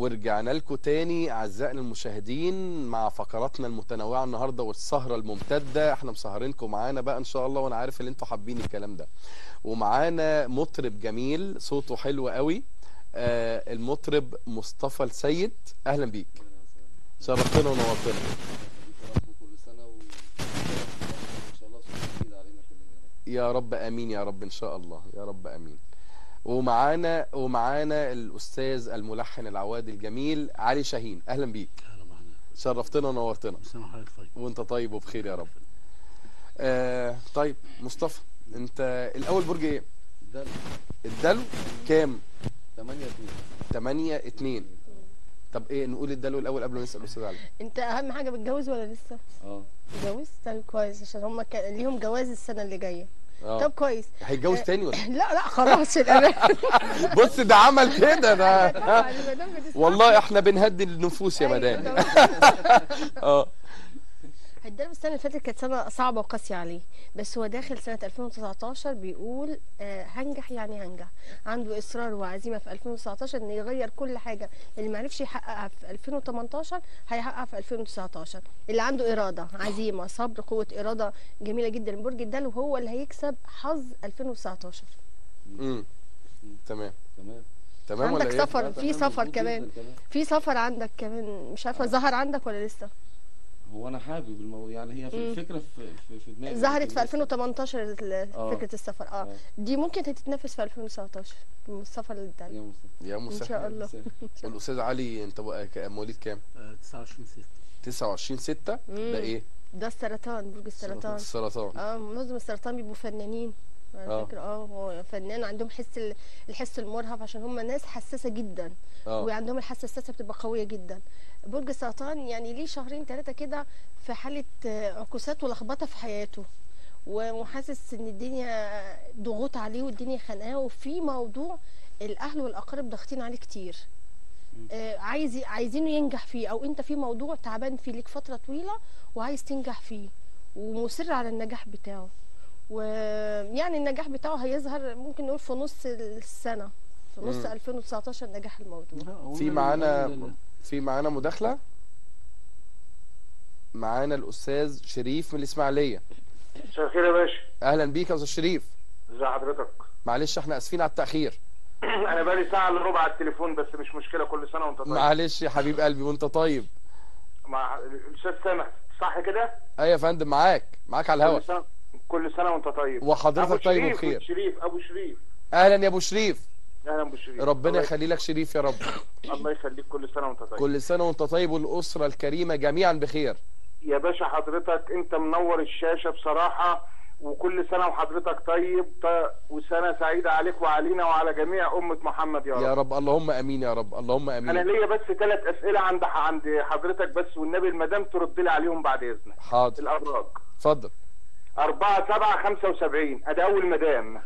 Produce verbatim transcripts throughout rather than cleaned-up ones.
ورجعنا لكم تاني اعزائنا المشاهدين مع فقراتنا المتنوعه النهارده والسهره الممتده. احنا مسهرينكم معانا بقى ان شاء الله، وانا عارف ان انتوا حابين الكلام ده. ومعانا مطرب جميل صوته حلو قوي، آه المطرب مصطفى السيد. اهلا بيك، شرفتنا ونورتنا. يا رب امين، يا رب ان شاء الله، يا رب امين. ومعانا ومعانا الاستاذ الملحن العواد الجميل علي شاهين. اهلا بيك، شرفتنا ونورتنا. وانت طيب وبخير يا رب. آه طيب مصطفى، انت الاول برج ايه؟ الدلو. الدلو كام؟ تمانية اتنين. تمانية اتنين. طب ايه نقول الدلو الاول قبل ما نسال الاستاذ علي؟ انت اهم حاجه متجوز ولا لسه؟ اه متجوز؟ طيب كويس، عشان هم ك... ليهم جواز السنه اللي جايه. اه طب كويس. هيتجوز آه، تاني ولا؟ لا لا خلاص الأمان. بص ده عمل كده ده. طبعاً المدام بتسمع. والله احنا بنهدي النفوس يا أيوة مدام. طبعاً. اه الدرب السنه اللي فاتت كانت سنه صعبه وقاسيه عليه، بس هو داخل سنه ألفين وتسعتاشر بيقول آه هنجح، يعني هنجح. عنده اصرار وعزيمه في ألفين وتسعتاشر ان يغير كل حاجه اللي ما عرفش يحققها في ألفين وتمنتاشر هيحققها في ألفين وتسعتاشر. اللي عنده اراده، عزيمه، صبر، قوه اراده جميله جدا. برج الدلو هو اللي هيكسب حظ ألفين وتسعتاشر. امم تمام تمام. تمام ولا عندك ايه؟ سفر، لا، في تمام، سفر مظبوط كمان، جداً كمان. في سفر عندك كمان. مش عارفه ظهر عندك ولا لسه؟ هو انا حابب الموضوع، يعني هي في مم. الفكره في في, في دماغي، ظهرت لكن في لسه- ألفين وتمنتاشر ال- آه. فكره السفر. اه آه. دي ممكن تتنفس في ألفين وتسعتاشر السفر للدلو. يا مصطفى. يا ان مسهل. شاء الله. والاستاذ علي انت بقى ك- مواليد كام؟ تسعة وعشرين ستة. تسعة وعشرين ستة. مم. ده ايه؟ ده السرطان، برج السرطان. السرطان. اه معظم السرطان بيبقوا فنانين على آه. فكره. اه هو فنان، عندهم حس ال- الحس المرهف، عشان هم ناس حساسه جدا. اه وعندهم الحساسيه بتبقى قويه جدا. برج السرطان يعني ليه شهرين ثلاثه كده في حاله آه، عكوسات ولخبطه في حياته، وحاسس ان الدنيا ضغوط عليه والدنيا خانقاه، وفي موضوع الاهل والاقارب ضاغطين عليه كتير. آه، عايز عايزينه ينجح فيه، او انت في موضوع تعبان فيه ليك فتره طويله وعايز تنجح فيه ومصر على النجاح بتاعه. ويعني النجاح بتاعه هيظهر ممكن نقول في نص السنه، في نص مم. ألفين وتسعتاشر نجاح الموضوع. هو في أنا- معانا أنا- في معانا مداخلة. معانا الأستاذ شريف من الإسماعيلية. مساء الخير يا باشا. أهلا بيك يا أستاذ شريف. ازي حضرتك؟ معلش احنا آسفين على التأخير. انا بقالي ساعه الا ربع على التليفون، بس مش مشكله. كل سنه وانت طيب. معلش يا حبيب قلبي وأنت طيب. مع الاستاذ سامح، صح كده؟ أيوة يا فندم، معاك معاك على الهواء. كل سنه كل سنه وانت طيب. وحضرتك أبو طيب شريف، وبخير. أبو شريف ابو شريف. أهلا يا أبو شريف. اهلا ابو شريف. ربنا الله يخلي لك شريف يا رب. الله يخليك. كل سنه وانت طيب. كل سنة وأنت طيب والأسرة الكريمة جميعا بخير. يا باشا حضرتك انت منور الشاشه بصراحه، وكل سنه وحضرتك طيب، ط- وسنه سعيده عليك وعلينا وعلى جميع امه محمد يا رب. يا رب اللهم امين يا رب اللهم انا امين. ليا بس ثلاث اسئله عند عند حضرتك بس، والنبي المدام ترد لي عليهم بعد اذنك. حاضر الابراج اتفضل. أربعة سبعة خمسة وسبعين، ادي اول مدام.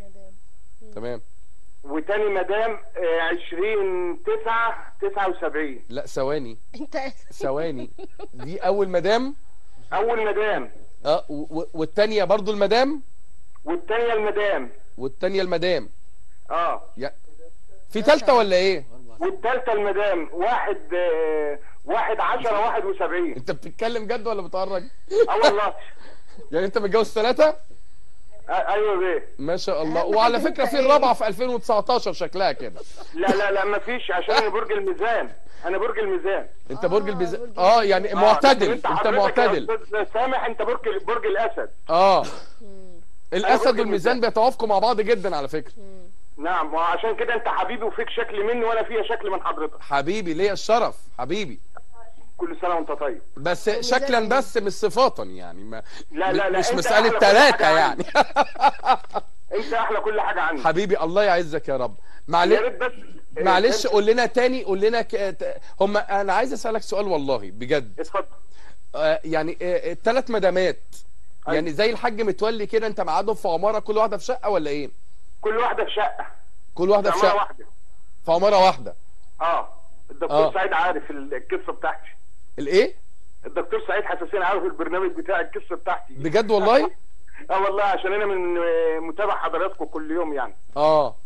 تمام. وتاني مدام آه، عشرين تسعة تسعة وسبعين. لا ثواني انت ثواني، دي اول مدام. اول مدام. اه و- و- والتانية برضو المدام. والتانية المدام. والتانية المدام. اه. يا في تالتة ولا ايه؟ والتالتة المدام واحد آه، واحد عشرة واحد وسبعين. انت بتتكلم جد ولا بتهرج؟ اه والله. يعني انت متجوز ثلاثة؟ آه ايوه بيه. ما شاء الله. أهم وعلى حاجة فكرة انت في ايه؟ الرابعة في ألفين وتسعتاشر شكلها كده. لا لا لا مفيش، عشان انا برج الميزان. انا برج الميزان. انت آه، برج البز برج اه يعني آه، معتدل. لكن انت حضرتك يا معتدل. أستاذ سامح انت برج برج الاسد. اه مم. الاسد برج والميزان الميزان. بيتوافقوا مع بعض جدا على فكرة. مم. نعم، وعشان كده انت حبيبي وفيك شكل مني وانا فيها شكل من حضرتك. حبيبي ليا الشرف حبيبي. كل سنه وانت طيب. بس والميزان شكلا ايه؟ بس مش صفاتا يعني ما لا لا لا مش انت مسألة أحلى كل ثلاثة حاجة يعني. انت احلى كل حاجه عندي. حبيبي الله يعزك يا رب. يا معلش ريت بس معلش اه، قول لنا تاني، قول لنا ك... ت- هم انا عايز اسالك سؤال والله بجد. اتفضل. آه يعني آه الثلاث مدامات أيوة. يعني زي الحاج متولي كده، انت معادهم في عماره كل واحده في شقه ولا ايه؟ كل واحده في شقه. كل واحده في عماره شقه واحده. في عماره واحده. اه. الدكتور آه. سعيد عارف ال- القصه بتاعتي. الايه؟ الدكتور سعيد حساسين عارف البرنامج بتاع القصه بتاعتي. بجد والله؟ اه والله، عشان انا من آه، متابع حضراتكم كل يوم يعني. اه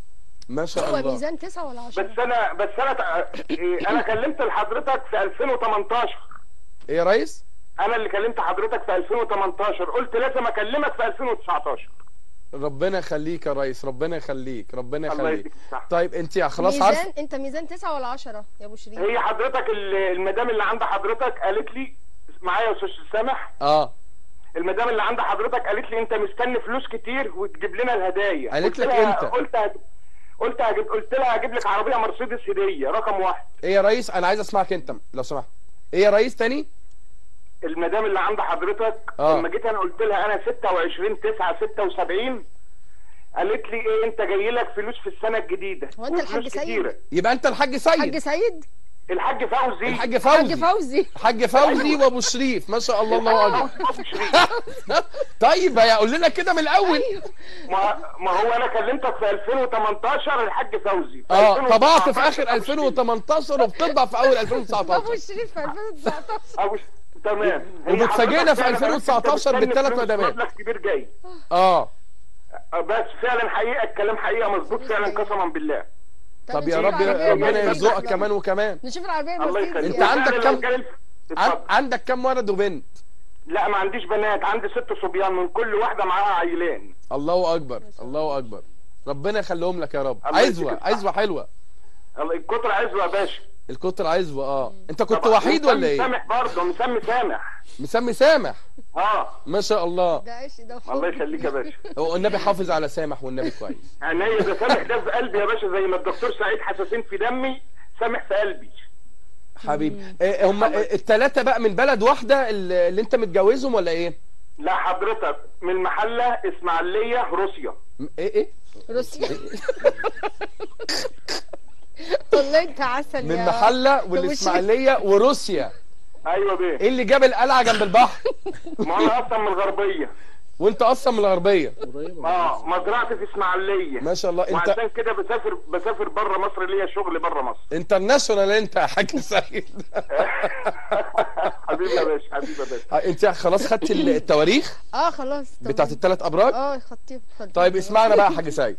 ما شاء هو الله. ميزان تسعة ولا عشرة؟ بس انا بس انا تع- إيه، انا كلمت لحضرتك في ألفين وتمنتاشر. ايه يا ريس؟ انا اللي كلمت حضرتك في ألفين وتمنتاشر، قلت لازم اكلمك في ألفين وتسعتاشر. ربنا يخليك يا ريس، ربنا يخليك، ربنا الله يخليك. يديك الصحة. طيب انت خلاص ميزان عارفه. انت ميزان تسعة ولا عشرة يا ابو شريف؟ هي حضرتك ال- المدام اللي عند حضرتك قالت لي معايا يا استاذ سامح، اه المدام اللي عند حضرتك قالت لي انت مستني فلوس كتير وتجيب لنا الهدايا. قالت قلت لك لها- امتى؟ قلت هجيب قلت هجيب قلت لها هجيب لك عربيه مرسيدس هديه رقم واحد. ايه يا ريس؟ انا عايز اسمعك انت لو سمحت. ايه يا ريس تاني؟ المدام اللي عند حضرتك آه. لما جيت انا قلت لها انا ستة وعشرين تسعة ستة وسبعين، قالت لي ايه انت جاي لك فلوس في السنه الجديده. هو أنت الحاج فلوس سيد؟ كتيرة. يبقى انت الحاج سيد. حاج سيد؟ الحاج فوزي. الحاج حاج فوزي. فوزي. حاج فوزي وابو شريف، ما شاء الله، الله اكبر. أبو شريف. طيب يا قول لنا كده من الاول. ما ما هو انا كلمتك في ألفين وتمنتاشر الحاج فوزي. في اه ألفين طبعت في وتسعتاشر اخر أبو ألفين شريف. وتمنتاشر وبتطبع في اول ألفين ابو وتسعتاشر. شريف في ألفين وتسعتاشر. أبو ش... تمام. هي وبتفاجئنا في حضرتك فعلاً ألفين وتسعتاشر قالت أنت بالثلاث مستني فلوس، مدامات. مبلغ كبير جاي. اه بس فعلا حقيقه الكلام حقيقه مظبوط فعلا قسما بالله. طب يا نشوف رب العربية ربنا المرسيدس يرزقك بقى. كمان وكمان. نشوف العربيه الله المرسيدس يخليك. أنت يعني. عندك وفعلاً كم- لو كان- عن... اتفضل. عندك كم ولد وبنت؟ لا ما عنديش بنات، عندي ست صبيان من كل واحده معاها عيلين. الله اكبر، الله اكبر. ربنا يخليهم لك يا رب. الله عزوه يديك عزوه حلوه. الله الكتر عزوه يا باشا. الكتر عزوه. اه انت كنت طبعاً. وحيد ولا مسمي ايه؟ سامح برضه، مسمي سامح. مسمي سامح. اه ما شاء الله. ده عيش ده فوق. الله يخليك يا باشا. هو النبي حافظ على سامح والنبي كويس. عينيا ده سامح ده في قلبي يا باشا، زي ما الدكتور سعيد حساسين في دمي، سامح في قلبي. حبيبي إيه هم الثلاثه بقى من بلد واحده اللي اللي انت متجوزهم ولا ايه؟ لا حضرتك من المحله اسماعيليه روسيا. م- ايه ايه؟ روسيا. والله انت عسل من يا محله أبو شريف. والاسماعيليه وروسيا. ايوه بيه. ايه اللي جاب القلعه جنب البحر؟ ما انا اصلا من الغربيه. وانت اصلا من الغربيه. قريبة. اه مزرعتي في اسماعيليه. ما شاء الله. انت وعشان كده بسافر بسافر بره مصر، ليا شغل بره مصر. انترناشونال انت يا حاج سيد. حبيبي يا باشا، حبيبي يا باشا. انت خلاص خدت التواريخ اه خلاص تمام. بتاعت الثلاث ابراج؟ اه خطيب خطيب. طيب اسمعنا بقى يا حاج سيد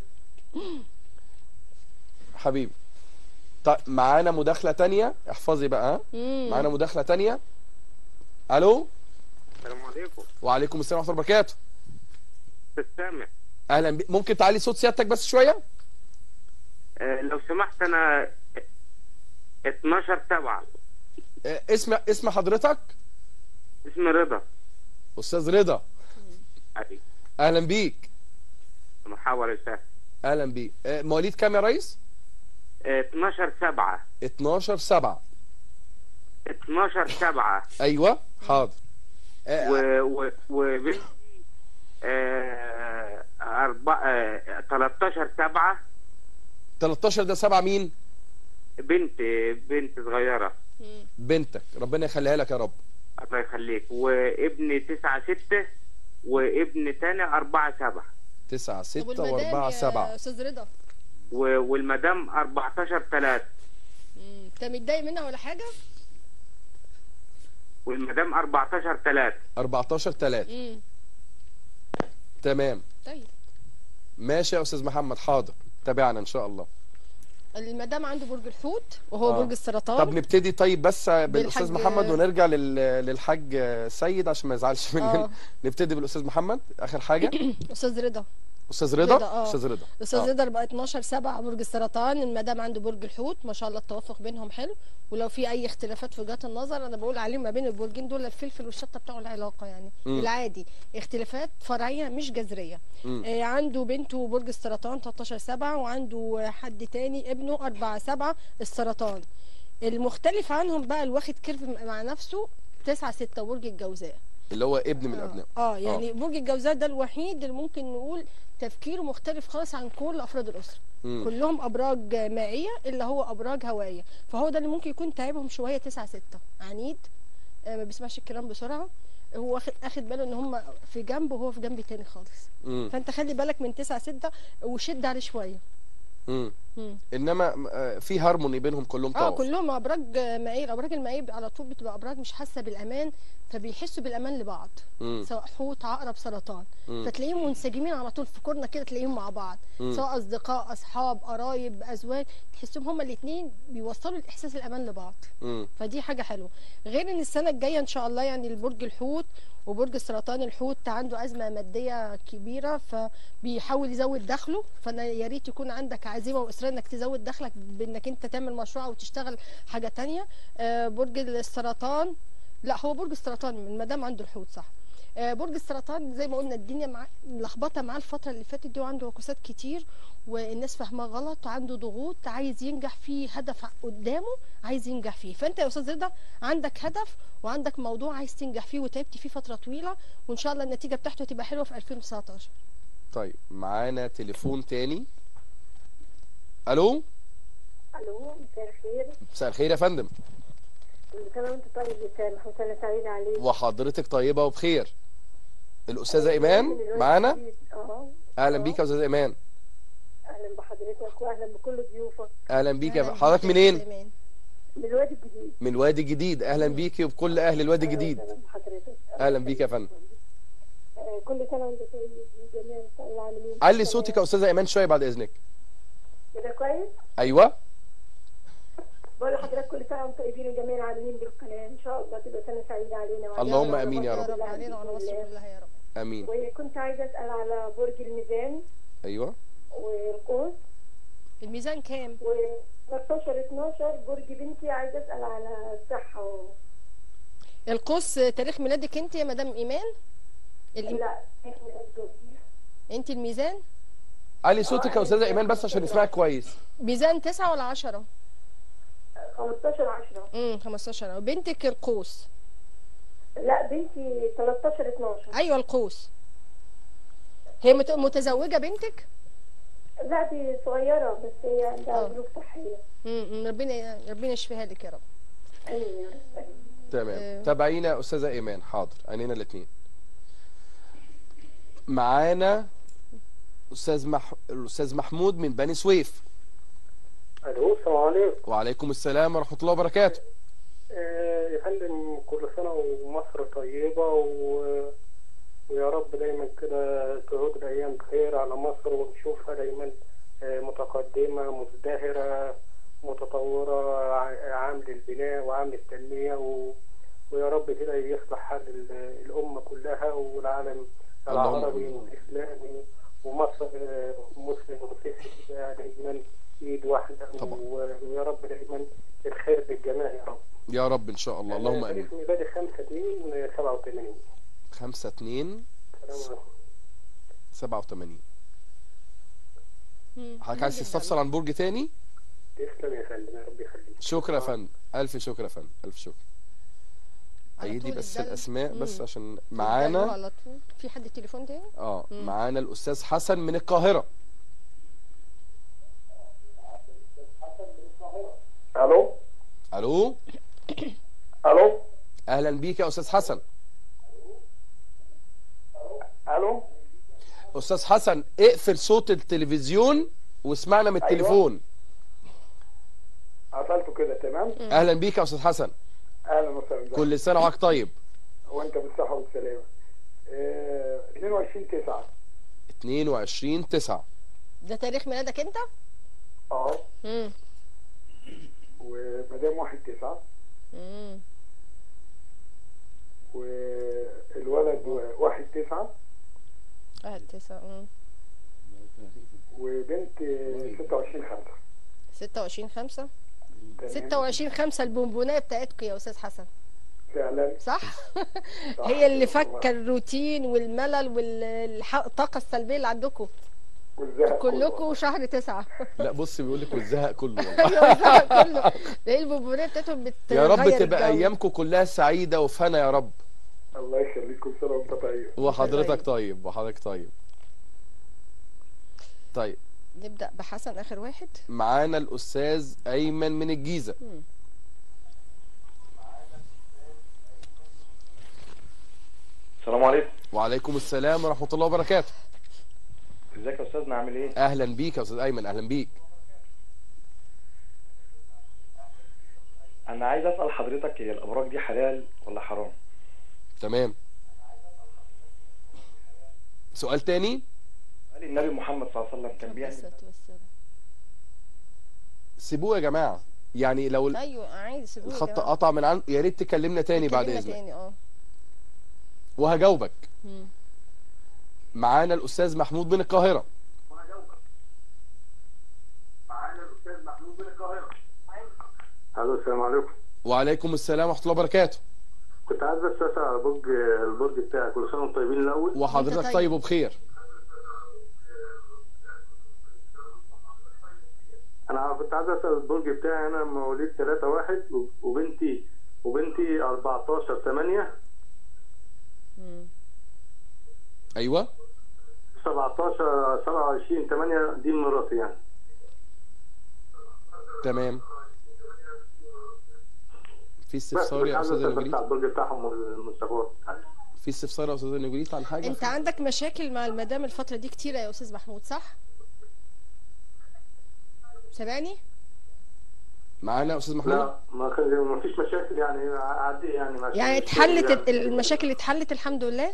حبيبي. طيب معانا مداخله تانية، احفظي بقى. ها مم. معانا مداخله تانية. الو. السلام عليكم. وعليكم السلام ورحمه الله وبركاته. سامح. اهلا بك. ممكن تعلي صوت سيادتك بس شويه؟ آه لو سمحت انا اتناشر سبعة. اه، اسم اسم حضرتك؟ اسمي رضا. استاذ رضا. علي. اهلا بيك. محاور الفهم. اهلا بيك. اه، مواليد كام يا ريس؟ اتناشر سبعة. اتناشر سبعة. اتناشر سبعة. ايوه حاضر. اه، و و وبنتي آه أربعة آه تلتاشر سبعة. تلتاشر ده سبعة مين؟ بنت بنت صغيرة. مم. بنتك، ربنا يخليها لك يا رب. الله يخليك. وابن تسعة ستة، وابن تاني أربعة سبعة. تسعة طب ستة والمدام وأربعة يا سبعة. استاذ رضا؟ و- والمدام أربعتاشر تلاتة. مم. انت متضايق منها ولا حاجه؟ والمدام أربعتاشر تلاتة. أربعتاشر تلاتة. امم تمام. طيب ماشي يا استاذ محمد، حاضر. تابعنا ان شاء الله. المدام عنده برج الحوت وهو آه. برج السرطان. طب نبتدي طيب بس بالاستاذ بالحاج- محمد ونرجع لل... للحاج سيد عشان ما يزعلش مننا. آه. نبتدي بالاستاذ محمد اخر حاجه. استاذ رضا. استاذ رضا. رضا، آه. استاذ رضا. استاذ آه. رضا بقى اتناشر سبعة برج السرطان، المدام عنده برج الحوت، ما شاء الله التوافق بينهم حلو، ولو في اي اختلافات في وجهات النظر انا بقول عليهم ما بين البرجين دول الفلفل والشطه بتاعوا العلاقه يعني مم. العادي، اختلافات فرعيه مش جذريه. مم. آه عنده بنته برج السرطان تلتاشر سبعة، وعنده حد تاني ابنه أربعة سبعة السرطان. المختلف عنهم بقى الواخد كيرف مع نفسه تسعة ستة برج الجوزاء. اللي هو ابن من آه. ابنائه. اه يعني برج الجوزاء ده الوحيد اللي ممكن نقول تفكيره مختلف خالص عن كل افراد الاسره. مم. كلهم ابراج مائيه الا هو ابراج هوائيه، فهو ده اللي ممكن يكون تعبهم شويه. تسعة ستة عنيد، آه ما بيسمعش الكلام بسرعه، هو واخد اخد باله ان هم في جنب وهو في جنب تاني خالص. مم. فانت خلي بالك من تسعة ستة وشد عليه شويه. مم. مم. انما آه، في هارموني بينهم كلهم اه توافق. كلهم ابراج مائير. ابراج المائير على طول بتبقى ابراج مش حاسه بالامان، فبيحسوا بالامان لبعض. مم. سواء حوت، عقرب، سرطان، مم. فتلاقيهم منسجمين على طول في كورنر كده، تلاقيهم مع بعض. مم. سواء اصدقاء، اصحاب، قرايب، ازواج، تحسهم هما الاثنين بيوصلوا الاحساس الامان لبعض. مم. فدي حاجه حلوه. غير ان السنه الجايه ان شاء الله يعني البرج الحوت وبرج السرطان، الحوت عنده ازمه ماديه كبيره فبيحاول يزود دخله، فانا يا ريت يكون عندك عزيمه واصرار انك تزود دخلك بانك انت تعمل مشروع او تشتغل حاجه تانية. آه، برج السرطان، لا هو برج السرطان من مدام عنده الحوت صح. آه، برج السرطان زي ما قلنا الدنيا مع ملخبطه معاه الفتره اللي فاتت دي، وعنده عكوسات كتير والناس فاهماه غلط، وعنده ضغوط، عايز ينجح في هدف قدامه، عايز ينجح فيه. فانت يا استاذ رضا عندك هدف وعندك موضوع عايز تنجح فيه وتعبت فيه فتره طويله، وان شاء الله النتيجه بتاعته تبقى حلوه في ألفين وتسعتاشر. طيب معانا تليفون تاني. الو. الو، مساء الخير. مساء الخير يا فندم. كل سنه وانت طيب يا سامح، وسنه سعيده عليك. وحضرتك طيبه وبخير. الاستاذه ايمان معانا. اه اهلا بيك يا استاذه ايمان. اهلا بحضرتك واهلا بكل ضيوفك. اهلا بيك يا أهلاً ف- حضرتك بيك يا منين؟ سليمان. من الوادي الجديد. من الوادي الجديد. اهلا بيكي وبكل اهل الوادي الجديد. اهلا بحضرتك. اهلا بيك يا فندم. آه، كل سنه وانت طيب جميع العالمين. علي صوتك يا استاذه ايمان شويه بعد اذنك. كده كويس؟ ايوه. بقول لحضرتك كل سنه وانتم طيبين وجميع العالمين بالقناه، ان شاء الله تبقى سنه سعيده علينا وعلى اللهم جميع آمين يا يا رب. رب علينا وعلى مصر كلها يا رب. امين. وكنت عايزه اسال على برج الميزان ايوه. والقوس الميزان كام؟ و ثلاثتاشر اتناشر برج بنتي، عايزه اسال على الصحه و... القوس تاريخ ميلادك انت يا مدام ايمان؟ الإم... لا احنا الجوزي. انت الميزان؟ علي صوتك يا استاذه ايمان بس عشان نسمعك كويس. ميزان تسعة ولا عشرة؟ خمستاشر عشرة. امم خمستاشر. وبنتك القوس؟ لا بنتي تلتاشر اتناشر. ايوه القوس. هي مت- متزوجه بنتك؟ لا دي صغيرة بس هي عندها آه. ظروف صحية. امم ربنا ربنا يشفيها لك يا رب. امين يا رب. آمين. تمام. آه. تابعينا يا استاذه ايمان. حاضر عينينا الاثنين. معانا استاذ مح... الاستاذ محمود من بني سويف. الو، السلام عليكم. وعليكم السلام ورحمه الله وبركاته. آه يا فندم، كل سنه ومصر طيبه و... ويا رب دايما كده تعود الايام بخير على مصر ونشوفها دايما آه متقدمه مزدهره متطوره، ع- عامل البناء وعامل التنميه و... ويا رب كده يصلح حال ال- الامه كلها والعالم اللهم العربي آمين. والاسلامي ومصر آه، مسلم ومسيحي كده دايما ايد واحده طبعا. و- ويا رب دايما الخير للجميع يا رب. يا رب ان شاء الله. اللهم أنا امين. تاريخ ميلادي خمسة اتنين سبعة وثمانين. خمسة اتنين السلام عليكم. سبعة وثمانين. مم. حضرتك عايز جداً. تستفسر عن برج تاني؟ تسلم يا فندم، يا رب يخليك. شكرا يا فندم. الف شكر يا فندم. الف شكر. على ايدي طول بس الدل- الاسماء بس مم. عشان الدلو معانا. على طول. في حد تليفون تاني؟ اه مم. معانا الاستاذ حسن من القاهره. الو الو. الو اهلا بيك يا استاذ حسن. الو استاذ حسن اقفل صوت التلفزيون واسمعنا من أيوة. التليفون. قفلته كده تمام. اهلا بيك يا استاذ حسن. اهلا وسهلا. كل سنه وحضرتك طيب. وانت بالصحه والسلامه. آه، اتنين وعشرين تسعة. اتنين وعشرين تسعة. ده تاريخ ميلادك انت؟ اه امم ومدام واحد تسعة امم والولد واحد تسعة واحد تسعة. امم وبنت ستة وعشرين خمسة. ستة وعشرين خمسة. تمام. ستة وعشرين خمسة البونبونايه بتاعتكم يا استاذ حسن فعلا صح؟ صح. هي اللي فك الروتين والملل والطاقه السلبيه اللي عندكم والزهق كلكم شهر تسعة. لا بص بيقول لك والزهق كله والله. الوزارة كله ده البونبونايه بتاعتهم بتغير يا رب تبقى الجو. ايامكم كلها سعيده وفي هنا يا رب. الله يخليك، كل سنه وانت طيب. وحضرتك طيب. وحضرتك طيب. طيب نبدأ بحسن آخر واحد. معانا الاستاذ ايمن من الجيزه. مم. السلام عليكم. وعليكم السلام ورحمه الله وبركاته. ازيك يا استاذنا، عامل ايه؟ اهلا بيك يا استاذ ايمن. اهلا بيك. انا عايز اسال حضرتك، هي الابراج دي حلال ولا حرام؟ تمام. سؤال تاني. قال النبي محمد صلى الله عليه وسلم كان بيعمل الصلاة والسلام. سيبوه يا جماعه، يعني لو ال- ايوه عادي سيبوه يا الخط جماعة. قطع من عنده يا ريت تكلمنا تاني بعد اتكلمنا اذنك تاني اه. وهجاوبك. مم. معانا الاستاذ محمود من القاهره. معانا الاستاذ محمود من القاهره. الو السلام عليكم. وعليكم السلام ورحمه الله وبركاته. كنت عايز بس اسال على برج البرج بتاعك، كل سنه وانتم طيبين الاول. وحضرتك طيب. طيب وبخير. انا كنت عايز اسال البرج بتاعي، انا مواليد ثلاثة واحد وبنتي وبنتي أربعتاشر ثمانية مم. ايوه. سبعتاشر سبعة وعشرين ثمانية، دي مراتي يعني. تمام. في بس استفسار كنت يا عايز استاذ اسال بس نجريت؟ على البرج بتاعهم والمستقبل. في استفسار يا استاذ نجريت عن حاجه؟ انت عندك مشاكل مع المدام الفترة دي كتيرة يا استاذ محمود صح؟ سامعني؟ معانا يا استاذ محمود؟ لا ما كان ما فيش مشاكل يعني، عادي يعني. ماشي. يعني اتحلت ال- المشاكل اتحلت الحمد لله؟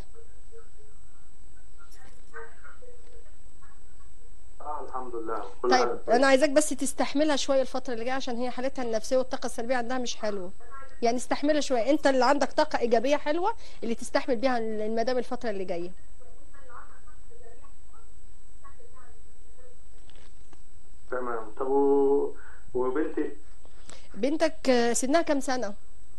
اه الحمد لله. كل حاجة طيب كويسة. انا عايزاك بس تستحملها شويه الفتره اللي جايه عشان هي حالتها النفسيه والطاقه السلبيه عندها مش حلوه. يعني استحملها شويه، انت اللي عندك طاقه ايجابيه حلوه اللي تستحمل بيها المدام الفتره اللي جايه. تمام. طب و... وبنتي بنتك آه، سنها كام سنه؟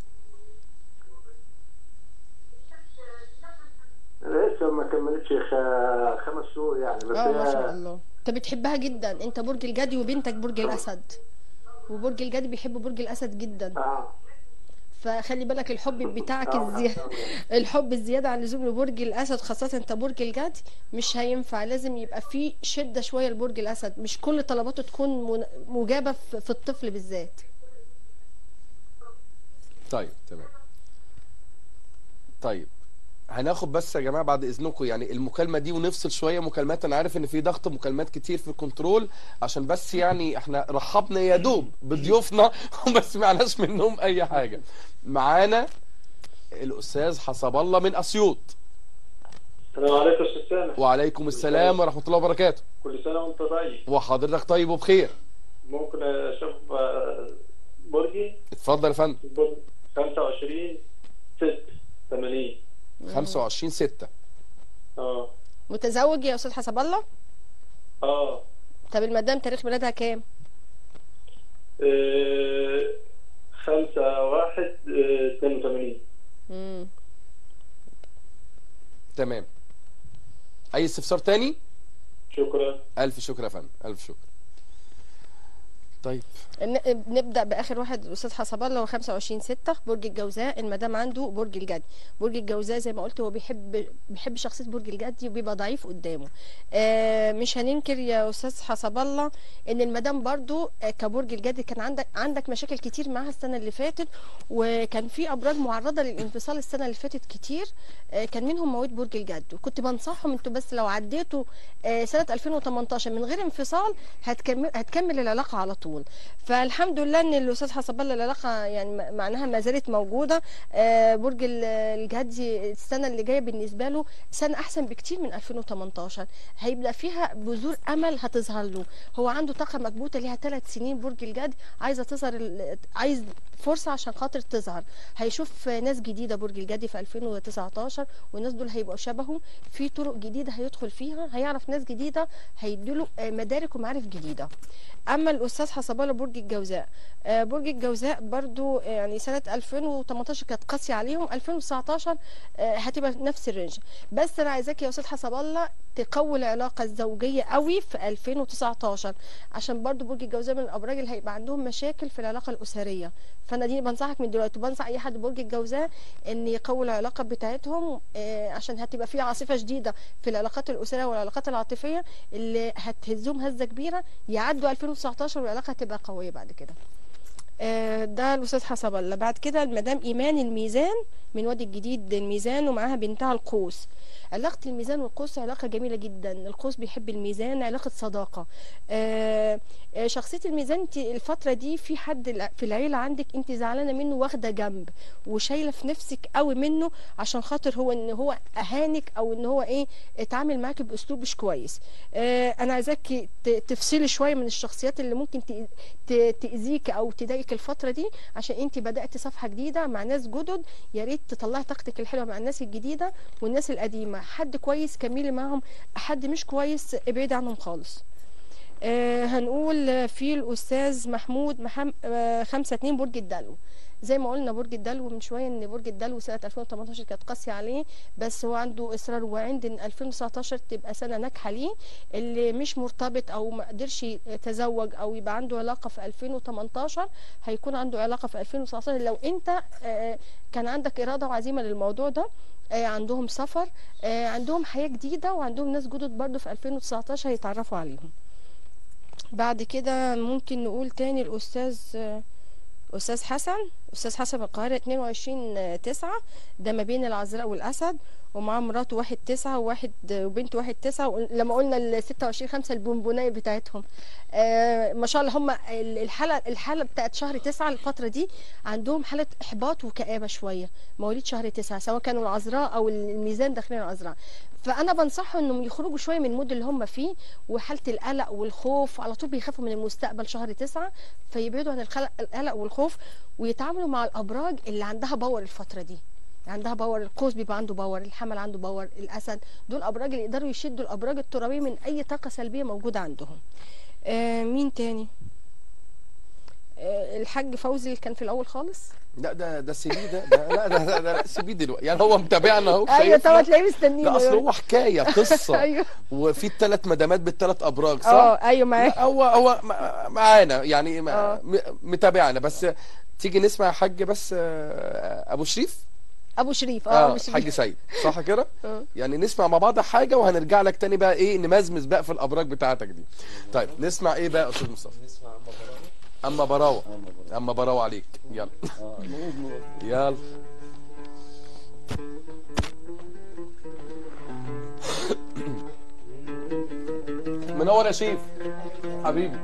لسه ما كملتش خ... خمس شهور يعني، بس اه ما شاء هي الله. انت بتحبها جدا، انت برج الجدي وبنتك برج الاسد. وبرج الجدي بيحب برج الاسد جدا. اه فخلي بالك الحب بتاعك آه، الزيادة الحب الزيادة عن اللزوم لبرج الأسد، خاصة أنت برج الجدي مش هينفع. لازم يبقى فيه شدة شوية لبرج الأسد، مش كل طلباته تكون من- مجابة في في الطفل بالذات. طيب تمام. طيب هناخد بس يا جماعه بعد اذنكم يعني المكالمه دي ونفصل شويه مكالمات. انا عارف ان في ضغط مكالمات كتير في الكنترول، عشان بس يعني احنا رحبنا يا دوب بضيوفنا وما سمعناش منهم اي حاجه. معانا الاستاذ حسب الله من اسيوط. السلام عليكم استاذ سامح. وعليكم السلام ورحمه الله وبركاته. كل سنه وانت طيب. وحضرتك طيب وبخير. ممكن اشوف آه، برجي؟ اتفضل يا فندم. برج خمسة وعشرين ستة ثمانين. خمسة وعشرين ستة. اه متزوج يا أستاذ حسب الله؟ اه طب المدام تاريخ ميلادها كام؟ آه، خمسة واحد آه، اثنين وثمانين. مم. تمام. اي استفسار تاني؟ شكرا. الف شكر يا فندم، الف شكر. طيب ن- نبدأ بآخر واحد الأستاذ حسب الله، هو خمسة وعشرين ستة برج الجوزاء. المدام عنده برج الجدي. برج الجوزاء زي ما قلت هو بيحب بيحب شخصية برج الجدي وبيبقى ضعيف قدامه. آه مش هننكر يا أستاذ حسب الله إن المدام برضو آه كبرج الجدي كان عندك عندك مشاكل كتير معاها السنة اللي فاتت، وكان في أبراج معرضة للانفصال السنة اللي فاتت كتير. آه كان منهم مواليد برج الجدي، وكنت بنصحهم انتوا بس لو عديتوا آه سنة ألفين وتمنتاشر من غير انفصال هتكمل هتكمل العلاقة على طول. فالحمد لله ان الاستاذ حسب الله العلاقه يعني م- معناها ما زالت موجوده. آه، برج ال- الجدي السنه اللي جايه بالنسبه له سنه احسن بكتير من ألفين وتمنتاشر، هيبدا فيها بذور امل هتظهر له. هو عنده طاقه مكبوته ليها ثلاث سنين برج الجدي عايزه تظهر ال- عايز فرصه عشان خاطر تظهر. هيشوف ناس جديده برج الجدي في ألفين وتسعتاشر، والناس دول هيبقوا شبهه في طرق جديده هيدخل فيها، هيعرف ناس جديده هيديله آه، مدارك ومعارف جديده. اما الاستاذ حسب الله برج الجوزاء، آه، برج الجوزاء برضو آه، يعني سنه ألفين وتمنتاشر كانت قاسيه عليهم، ألفين وتسعتاشر آه، هتبقى نفس الرينج. بس انا عايزاك يا استاذ حسب الله تقوي العلاقه الزوجيه قوي في ألفين وتسعتاشر، عشان برضو برج الجوزاء من الابراج اللي هيبقى عندهم مشاكل في العلاقه الاسريه. فانا دي بنصحك من دلوقتي، وبنصح اي حد برج الجوزاء ان يقوي العلاقه بتاعتهم، آه، عشان هتبقى في عاصفه شديده في العلاقات الاسريه والعلاقات العاطفيه اللي هتهزهم هزه كبيره، يعدوا ألفين وتسعتاشر والعلاقه هتبقى قويه بعد كده. آه، ده الاستاذ حسب الله. بعد كده المدام ايمان الميزان من وادي الجديد الميزان، ومعاها بنتها القوس. علاقة الميزان والقوس علاقة جميلة جدا. القوس بيحب الميزان، علاقة صداقة. آه، آه، شخصية الميزان انت الفترة دي في حد الع- في العيلة عندك انت زعلانة منه، واخدة جنب وشايلة في نفسك قوي منه، عشان خاطر هو ان هو اهانك، او ان هو ايه اتعامل معاك باسلوب مش كويس. آه، انا عايزاكي ت- تفصلي شوية من الشخصيات اللي ممكن ت- ت- تأذيك او تضايقك الفترة دي، عشان انت بدأتي صفحة جديدة مع ناس جدد. يا ريت تطلعي طاقتك الحلوة مع الناس الجديدة والناس القديمة. حد كويس كملي معاهم، حد مش كويس ابعدي عنهم خالص. آه هنقول آه، في الأستاذ محمود محم... آه خمسة اتنين برج الدلو. زي ما قلنا برج الدلو من شوية ان برج الدلو سنة ألفين وتمنتاشر كانت قاسية عليه، بس هو عنده إصرار وعند ان ألفين وتسعتاشر تبقى سنة ناجحة ليه. اللي مش مرتبط او ما قدرش يتزوج او يبقى عنده علاقة في ألفين وتمنتاشر، هيكون عنده علاقة في ألفين وتسعتاشر لو انت آه كان عندك إرادة وعزيمة للموضوع ده. آه عندهم سفر، آه عندهم حياة جديدة، وعندهم ناس جدد برضو في ألفين وتسعتاشر هيتعرفوا عليهم. بعد كده ممكن نقول تاني الأستاذ أستاذ حسن. أستاذ حسن من القاهرة اتنين وعشرين تسعة، ده ما بين العذراء والأسد، ومعاه مراته واحد تسعة وواحد وبنته واحد تسعة. ولما قلنا ال ستة وعشرين خمسة البونبوناية بتاعتهم، آه ما شاء الله هم الحالة الحالة بتاعت شهر تسعة الفترة دي عندهم حالة إحباط وكآبة شوية، مواليد شهر تسعة سواء كانوا العذراء أو الميزان داخلين العذراء. فأنا بنصحهم إنهم يخرجوا شوية من المود اللي هم فيه وحالة القلق والخوف، على طول بيخافوا من المستقبل شهر تسعة، فيبعدوا عن القلق القلق والخوف، ويتعاملوا مع الأبراج اللي عندها باور الفترة دي. عندها باور، القوس بيبقى عنده باور، الحمل عنده باور، الأسد، دول أبراج اللي يقدروا يشدوا الأبراج الترابية من أي طاقة سلبية موجودة عندهم. آه مين تاني؟ آه الحاج فوزي اللي كان في الأول خالص. لا ده ده سيبيه ده, ده لا ده ده, ده سيبيه دلوقتي، يعني هو متابعنا اهو ايوه شايفنا. طبعا تلاقيه مستنينا. لا اصل هو حكايه قصه. ايوه وفي الثلاث مدامات بالثلاث ابراج صح؟ اه ايوه معاك. لا هو هو مع- معانا يعني ما- آه. م- متابعنا. بس تيجي نسمع يا حاج بس آه، ابو شريف. ابو شريف اه اه ابو حاج شريف. سيد صح كده؟ آه. يعني نسمع مع بعض حاجه وهنرجع لك تاني بقى ايه نمزمز بقى في الابراج بتاعتك دي. طيب نسمع ايه بقى يا استاذ مصطفى؟ نسمع عم براوة. اما براوه. عم براوة. اما براوه عليك يلا. اه نقول نقول. يلا. منور يا شيف حبيبي.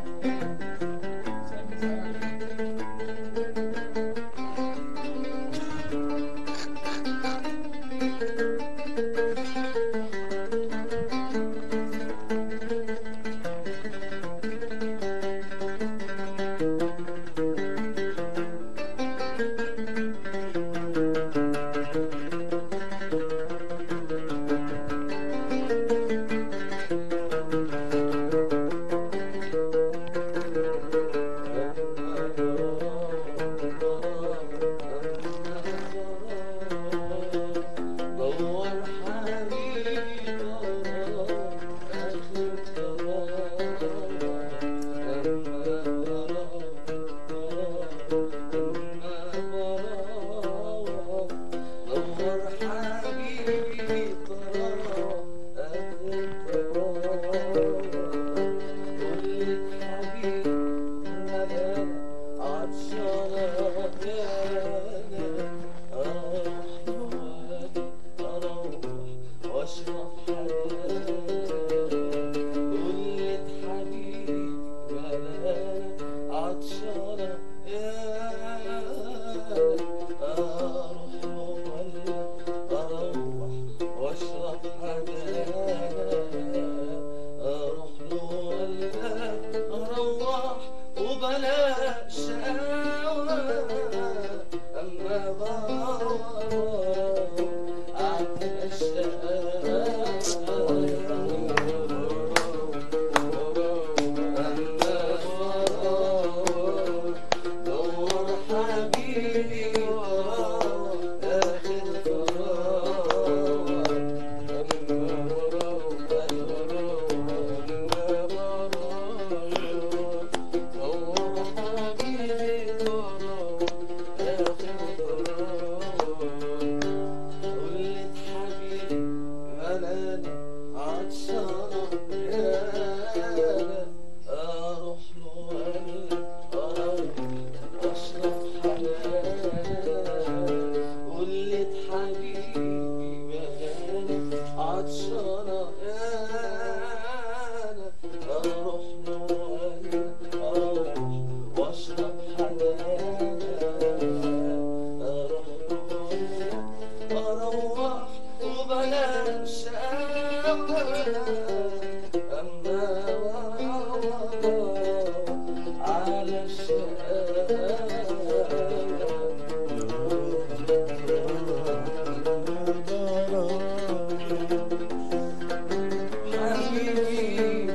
حبيبي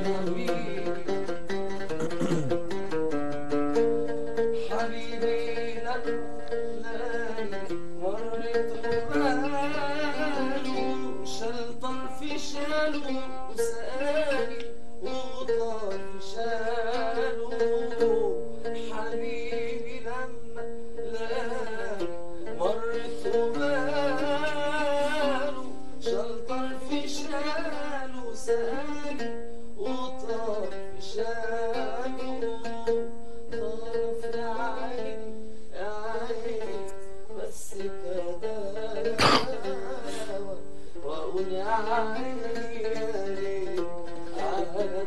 حبيبي حبيبي لك لاني مرت وباله شال طرفي شاله وسألي وطرفي شاله حبيبي لما لاني مرت وباله شال طرفي شاله سألي وطرفي شاله طرف يا عيني يا عيني بس كداوة وأقول يا عيني يا ليل على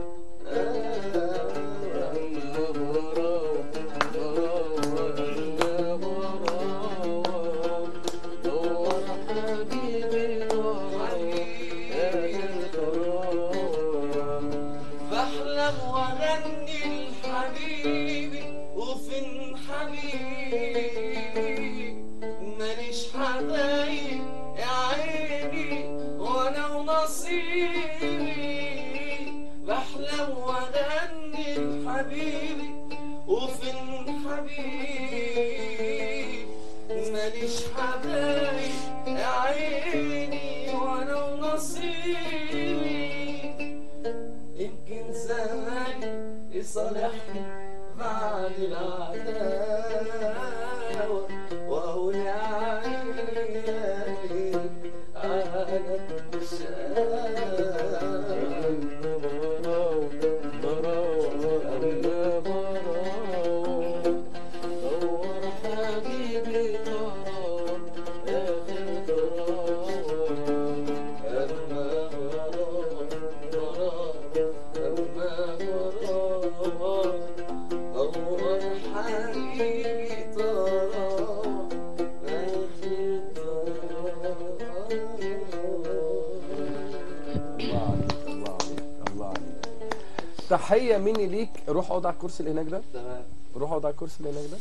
بحلم واغني لحبيبي وفين حبيبي ماليش حبايب يا عيني وانا ونصيبي بحلم واغني لحبيبي وفين حبيبي ماليش حبايب يا عيني وانا ونصيبي يمكن زماني يصالحني بعد العداوة وأقول يا عيني يا ليل على دور حبيبي طرام آخر تحية مني ليك. روح اقعد على الكرسي اللي هناك ده. تمام. روح اقعد على الكرسي اللي هناك ده.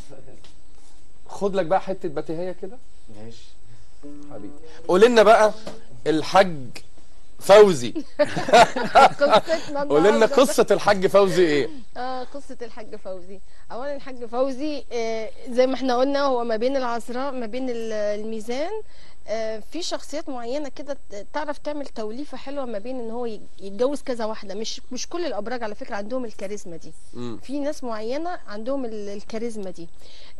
خد لك بقى حتة بتيهية كده. ماشي حبيبي. قول لنا بقى الحاج فوزي. قصتنا قول لنا النهاردة. قصة الحاج فوزي ايه؟ اه قصة الحاج فوزي. اولا الحاج فوزي آه زي ما احنا قلنا هو ما بين العذراء ما بين ال- الميزان. آه في شخصيات معينة كده ت- تعرف تعمل توليفة حلوة ما بين ان هو يج- يتجوز كذا واحدة. مش مش كل الابراج على فكرة عندهم الكاريزما دي. مم. في ناس معينة عندهم ال- الكاريزما دي.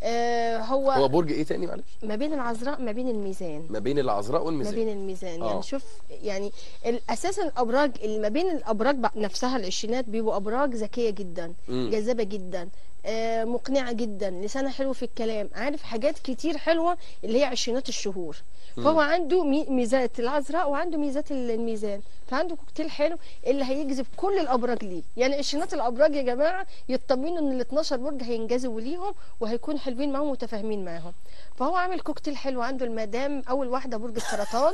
آه هو, هو برج ايه تاني معلش؟ ما بين العذراء ما بين الميزان. ما بين العذراء ما والميزان. بين الميزان. آه. يعني شوف يعني ال- اساسا الابراج اللي ما بين الابراج بق- نفسها العشرينات بيبقوا ابراج ذكيه جدا، مم. جذابه جدا، آه مقنعه جدا، لسانها حلو في الكلام، عارف حاجات كتير حلوه اللي هي عشرينات الشهور. فهو عنده مي- ميزات العذراء وعنده ميزات ال- الميزان، فعنده كوكتيل حلو اللي هيجذب كل الابراج ليه. يعني عشرينات الابراج يا جماعه يطمنوا ان ال اتناشر برج هينجذبوا ليهم وهيكون حلوين معاهم ومتفاهمين معاهم. فهو عامل كوكتيل حلو. عنده المدام اول واحده برج السرطان.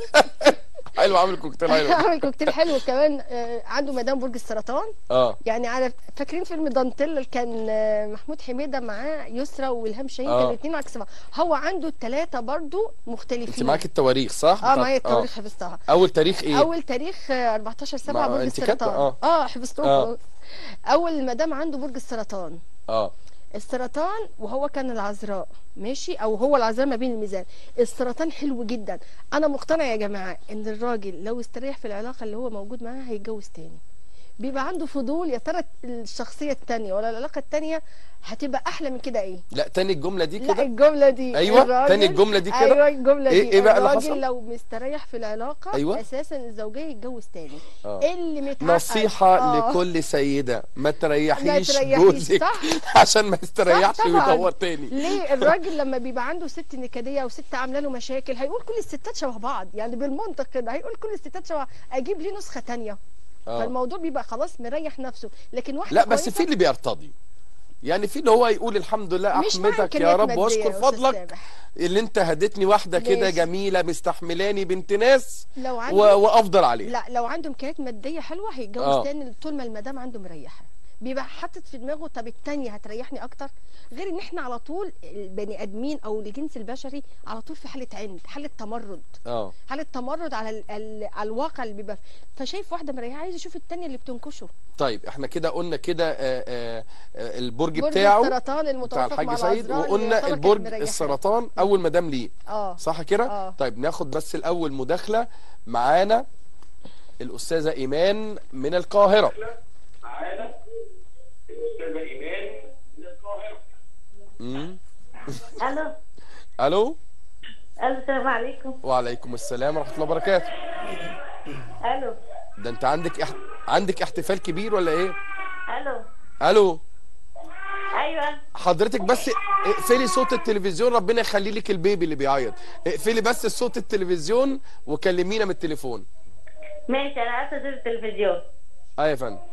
حلو عامل كوكتيل حلو. عامل كوكتيل حلو كمان. آه، عنده مدام برج السرطان. اه يعني عارف فاكرين فيلم دانتيل اللي كان آه، محمود حميده معاه يسرا والهام شاهين آه. كانوا الاثنين عكس بعض. هو عنده الثلاثه برضو مختلفين. انت معاك التواريخ صح؟ اه بتاعت- معايا التواريخ حفظتها. اول تاريخ ايه؟ اول تاريخ آه، اربعتاشر سبعة ما- برج انت كاتبة؟ السرطان. آه. اه حفظتهم. آه. اول مدام عنده برج السرطان. اه السرطان وهو كان العذراء ماشي او هو العذراء ما بين الميزان. السرطان حلو جدا. انا مقتنع يا جماعه ان الراجل لو استريح في العلاقه اللي هو موجود معاها هيتجوز تاني. بيبقى عنده فضول يا ترى الشخصيه التانيه ولا العلاقه التانيه هتبقى احلى من كده ايه. لا تاني الجملة دي لا كده. الجمله دي أيوة، الراجل- تاني الجملة دي كده. ايوه الجمله إيه- دي إيه بقى اللي الراجل حصل؟ لو مستريح في العلاقه أيوة. اساسا الزوجيه يتجوز تاني. آه. اللي متعقد نصيحة آه. لكل سيدة ما ما تريحيش تريحيش، جوزك صح؟ عشان ما يستريحش صح طبعاً. ويدور تاني. ليه الراجل لما بيبقى عنده ست نكديه او ست عامله له مشاكل هيقول كل الستات شبه بعض. يعني بالمنطق كده هيقول كل الستات شبه، اجيب ليه نسخه تانية. آه. فالموضوع بيبقى خلاص مريح نفسه. لكن واحده لا بس كويسة في اللي بيرتضي، يعني في اللي هو يقول الحمد لله مش مع احمدك يا إمكانيات رب مادية واشكر يا أستاذ فضلك سامح. اللي انت هدتني واحده كده ماشي. جميله مستحملاني بنت ناس لو و... عنده وافضل عليها. لا لو عنده امكانيات ماديه حلوه هيتجوز آه. تاني طول ما المدام عنده مريحه. بيبقى حاطط في دماغه طب التانية هتريحني اكتر، غير ان احنا على طول البني ادمين او الجنس البشري على طول في حاله عند، حاله تمرد، اه حاله تمرد على ال ال على الواقع اللي بيبقى، فشايف واحده مريحه عايز يشوف التانية اللي بتنكشه. طيب احنا كده قلنا كده آه، آه، آه، البرج برج بتاعه السرطان بتاع المتوافق الحاج مع سيد، العذراء اللي وقلنا يعتبر كانت البرج مريحاه. السرطان اول مدام ليه، اه صح كده؟ اه طيب ناخد بس الاول مداخله معانا الاستاذه ايمان من القاهره. معانا الاستاذه ايمان من القاهره. امم الو الو. الو السلام عليكم. وعليكم السلام ورحمه الله وبركاته. الو ده انت عندك اح... عندك احتفال كبير ولا ايه؟ الو الو. ايوه حضرتك بس اقفلي صوت التلفزيون، ربنا يخلي لك البيبي اللي بيعيط، اقفلي بس صوت التلفزيون وكلمينا من التليفون. ماشي انا عايزه اشوف التلفزيون. اه يا فندم.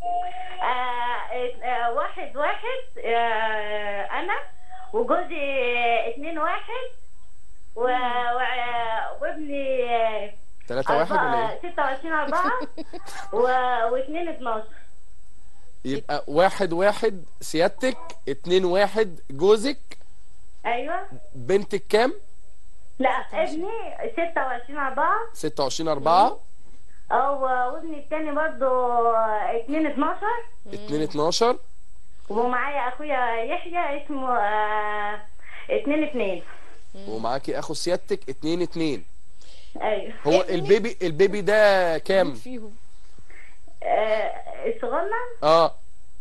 آه آه واحد واحد آه انا وجوزي آه اتنين واحد و... و... وابني آه ثلاثة واحد ولا ايه؟ ستة وعشرين أربعة و... واتنين اتناشر. يبقى واحد واحد سيادتك، اتنين واحد جوزك، ايوه بنتك كام؟ لا ابني ستة وعشرين أربعة ستة وعشرين أربعة، او وابني التاني برضو اتنين اتناشر، اتنين اتناشر، ومعايا اخويا يحيى اسمه آه اتنين اتنين. ومعاكي اخو سيادتك اتنين اتنين. ايوه هو البيبي البيبي ده كام؟ فيهم آه الصغنن اه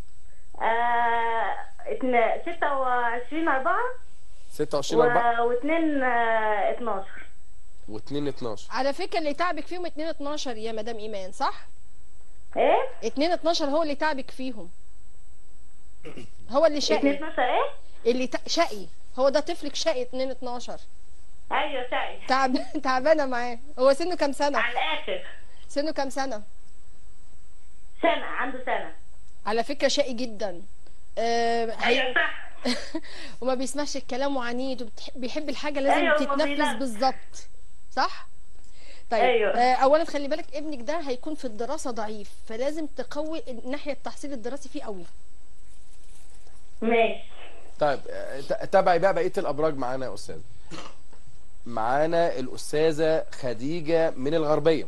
آه اتن- ستة وعشرين أربعة ستة وعشرين أربعة واتنين آه اتناشر. واتنين اتناشر. على فكره اللي تعبك فيهم اتنين اتناشر يا مدام ايمان، صح؟ ايه؟ اتنين اتناشر هو اللي تعبك فيهم، هو اللي اتنين شقي، اتناشر ايه؟ اللي ت... شقي، هو ده طفلك شقي اتنين اتناشر. ايوه شقي تعب تعبانه معاه. هو سنه كام سنه؟ على الاخر. سنه كام سنه؟ سنة عنده سنة. على فكره شقي جدا. آه هي... ايوه صح. وما بيسمعش الكلام وعنيد وبيحب الحاجه لازم أيوة، وما تتنفذ بينامش. بالظبط، صح؟ طيب أيوة. آه اولا خلي بالك ابنك ده هيكون في الدراسه ضعيف، فلازم تقوي الناحيه التحصيل الدراسي فيه قوي. ماشي. طيب آه، ت- تابعي بقى بقيه الابراج معانا يا استاذ. معانا الاستاذه خديجه من الغربيه.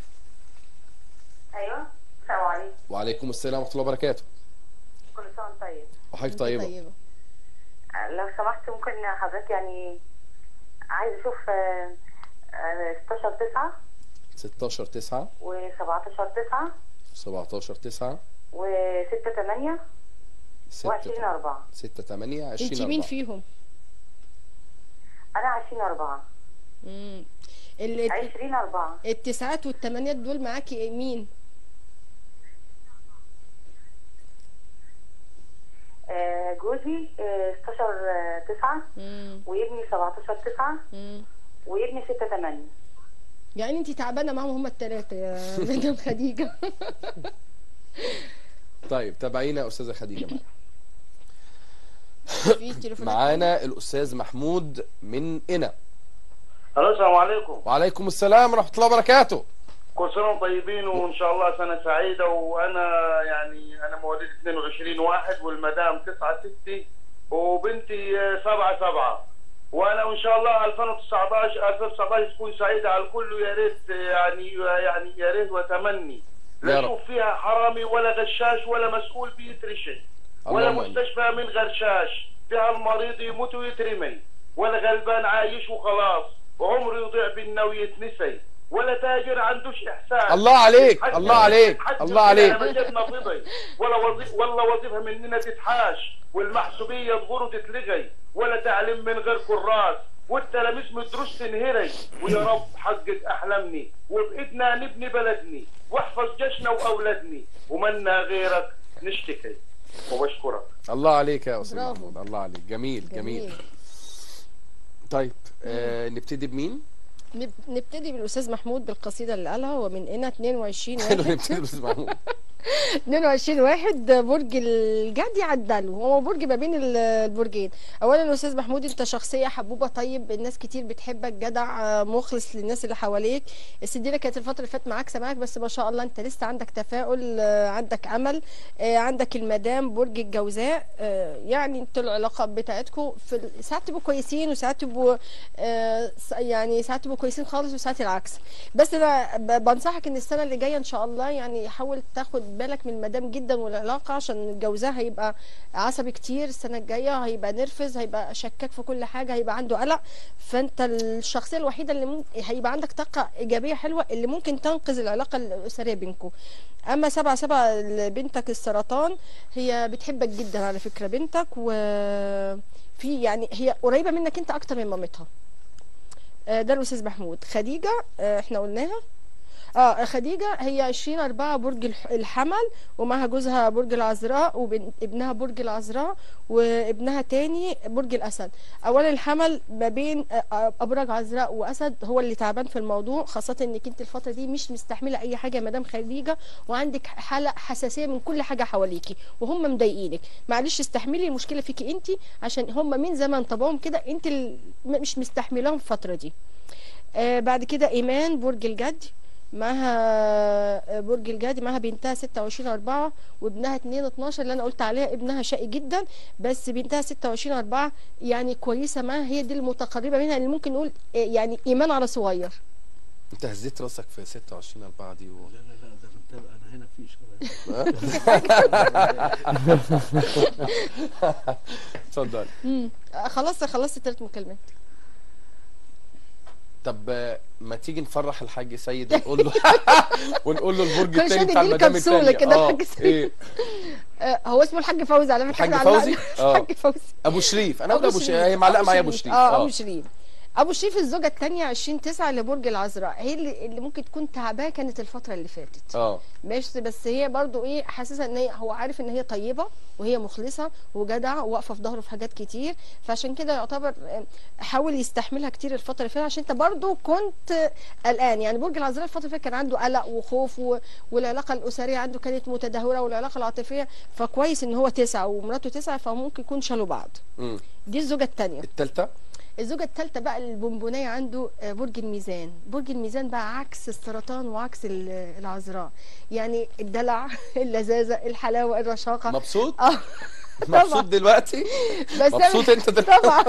ايوه السلام عليكم. وعليكم السلام ورحمه الله وبركاته. كل سنة وانت طيب. وحضرتك طيبه. طيبه. لو سمحت ممكن حضرتك يعني عايز اشوف آه، آه، ستاشر تسعة ستاشر تسعة وسبعتاشر تسعة سبعتاشر تسعة وستة تمانية وعشرين أربعة. ستة تمانية عشرين انت مين فيهم؟ أنا عشرين أربعة. امم ال- عشرين أربعة. التسعات والثمانيات دول معاكي مين؟ آه، جوزي آه، ستاشر تسعة امم وابني سبعتاشر تسعة امم وابني ستة تمانية. يعني انت تعبانه معاهم هما الثلاثه يا مدام خديجه. طيب تابعينا يا استاذه خديجه معانا. في تليفونات معانا الاستاذ محمود من قنا. الو السلام عليكم. وعليكم السلام ورحمه الله وبركاته. كل سنه وانتم طيبين وان شاء الله سنه سعيده. وانا يعني انا مواليد اتنين وعشرين واحد والمدام تسعة ستة وبنتي سبعة سبعة. وانا وان شاء الله ألفين وتسعتاشر ألفين وتسعتاشر تكون سعيده على الكل. ويا ريت يعني يعني يا ريت واتمني لا يا رب. اشوف فيها حرامي ولا غشاش ولا مسؤول بيترشد ولا اللهم آمين. مستشفى من غرشاش فيها المريض يموت ويترمي ولا غلبان عايش وخلاص وعمره يضيع بالنا ويتنسي ولا تاجر عندوش احساس. الله عليك حد- الله عليك حد الله عليك. كده مجدنا فضي ولا وظيفه ولا وظيفه مننا تتحاش والمحسوبيه تغور وتتلغي ولا تعليم من غير كراس والتلاميذ مدروس تنهري. ويا رب حقق احلامني وبايدنا نبني بلدني واحفظ جيشنا واولادني ومنا غيرك نشتكي. وبشكرك. الله عليك يا استاذ برافو. محمود، الله عليك. جميل جميل. طيب آه نبتدي بمين؟ نب- نبتدي بالاستاذ محمود بالقصيده اللي قالها ومن هنا اتنين وعشرين حلو واحد. نبتدي بالاستاذ محمود. اتنين وعشرين واحد برج الجدي عدلوا، هو برج ما بين ال- البرجين. اولا استاذ محمود انت شخصيه حبوبه، طيب الناس كتير بتحبك، جدع، مخلص للناس اللي حواليك. السديره كانت الفتره اللي فاتت معاك سماك، بس ما شاء الله انت لسه عندك تفاؤل، عندك امل. عندك المدام برج الجوزاء، يعني انتوا العلاقه بتاعتكم في ال- ساعات تبقوا كويسين وساعات تبقوا يعني ساعات تبقوا كويسين خالص وساعات العكس. بس انا ب- بنصحك ان السنه اللي جايه ان شاء الله يعني حاول تاخد بالك من المدام جدا والعلاقه، عشان الجوزاء هيبقى عصبي كتير السنه الجايه، هيبقى نرفز، هيبقى شكاك في كل حاجه، هيبقى عنده قلق. فانت الشخصيه الوحيده اللي ممكن هيبقى عندك طاقه ايجابيه حلوه اللي ممكن تنقذ العلاقه الاسريه بينكم. اما سبعة سبعة بنتك السرطان، هي بتحبك جدا على فكره بنتك، وفي يعني هي قريبه منك انت اكتر من مامتها. آه، ده الاستاذ محمود. خديجه آه، احنا قلناها. اه خديجه هي عشرين أربعة برج الح- الحمل، ومعها جوزها برج العذراء، وابنها برج العذراء، وابنها تاني برج الاسد. اولا الحمل ما بين آه، آه، ابراج عذراء واسد هو اللي تعبان في الموضوع، خاصه انك انت الفتره دي مش مستحمله اي حاجه يا مدام خديجه، وعندك حاله حساسيه من كل حاجه حواليكي وهم مضايقينك. معلش استحملي، المشكله فيكي انت، عشان هم من زمان طبعهم كده، انت اللي مش مستحملاهم الفتره دي. آه بعد كده ايمان برج الجدي، معاها برج الجدي، معاها بنتها ستة وعشرين أربعة وابنها اتنين اتناشر اللي انا قلت عليها. ابنها شقي جدا، بس بنتها ستة وعشرين أربعة يعني كويسه معاها، هي دي المتقربه منها اللي ممكن نقول آه، يعني ايمان على صغير. انت هزيت راسك في ستة وعشرين أربعة دي و... لا لا لا، ده انا متابع، انا هنا في شويه. اتفضل. امم خلاص خلصت ثلاث مكالمات. طب آه، ما تيجي نفرح الحاج سيد ونقول له ونقول له البرج كل التاني شوية بتاع نديله المدام كبسولة التانية. كده اه الحاج سيد. ايه آه، هو اسمه الحاج فوزي على فكره. الحاج إحنا علقنا- فوزي؟ اه. الحاج فوزي. ابو شريف، انا أبو اقول ابو شريف، شريف. هي معلقه أبو معايا ابو شريف. شريف. اه ابو شريف. ابو شريف الزوجه الثانيه عشرين تسعة لبرج العذراء، هي اللي, اللي ممكن تكون تعباه كانت الفتره اللي فاتت. اه ماشي، بس هي برضو ايه حاسسه ان هي هو عارف ان هي طيبه وهي مخلصه وجدعه وواقفه في ظهره في حاجات كتير، فعشان كده يعتبر آه، حاول يستحملها كتير الفتره اللي فاتت، عشان انت برضو كنت آه، قلقان. يعني برج العذراء الفتره اللي فاتت كان عنده قلق وخوف و... والعلاقه الاسريه عنده كانت متدهوره، والعلاقه العاطفيه، فكويس ان هو تسعه ومراته تسعه، فممكن يكون شالوا بعض. امم دي الزوجه الثانيه. التالتة الزوجة الثالثة بقى البونبونية عنده آه، برج الميزان. برج الميزان بقى عكس السرطان وعكس ال- العذراء، يعني الدلع اللذاذة الحلاوة الرشاقة. مبسوط؟ اه مبسوط دلوقتي؟ بس مبسوط انت دلوقتي؟ طبعا.